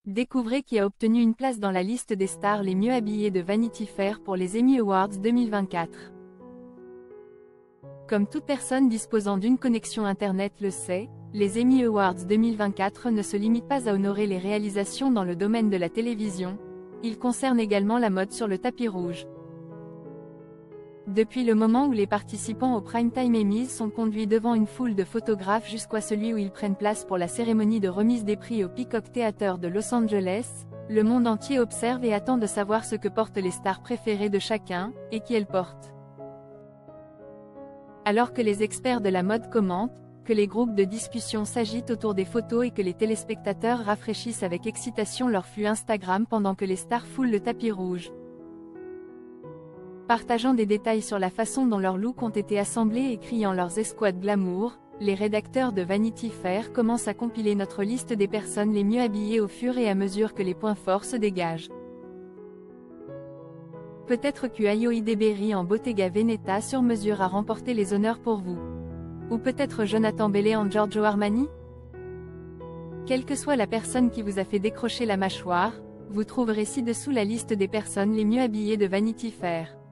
Découvrez qui a obtenu une place dans la liste des stars les mieux habillées de Vanity Fair pour les Emmy Awards 2024. Comme toute personne disposant d'une connexion Internet le sait, les Emmy Awards 2024 ne se limitent pas à honorer les réalisations dans le domaine de la télévision, ils concernent également la mode sur le tapis rouge. Depuis le moment où les participants au Primetime Emmys sont conduits devant une foule de photographes jusqu'à celui où ils prennent place pour la cérémonie de remise des prix au Peacock Theater de Los Angeles, le monde entier observe et attend de savoir ce que portent les stars préférées de chacun, et qui elles portent. Alors que les experts de la mode commentent, que les groupes de discussion s'agitent autour des photos et que les téléspectateurs rafraîchissent avec excitation leur flux Instagram pendant que les stars foulent le tapis rouge. Partageant des détails sur la façon dont leurs looks ont été assemblés et criant leurs escouades glamour, les rédacteurs de Vanity Fair commencent à compiler notre liste des personnes les mieux habillées au fur et à mesure que les points forts se dégagent. Peut-être qu'Ayo Ideberry en Bottega Veneta sur mesure a remporté les honneurs pour vous. Ou peut-être Jonathan Bailey en Giorgio Armani? Quelle que soit la personne qui vous a fait décrocher la mâchoire, vous trouverez ci-dessous la liste des personnes les mieux habillées de Vanity Fair.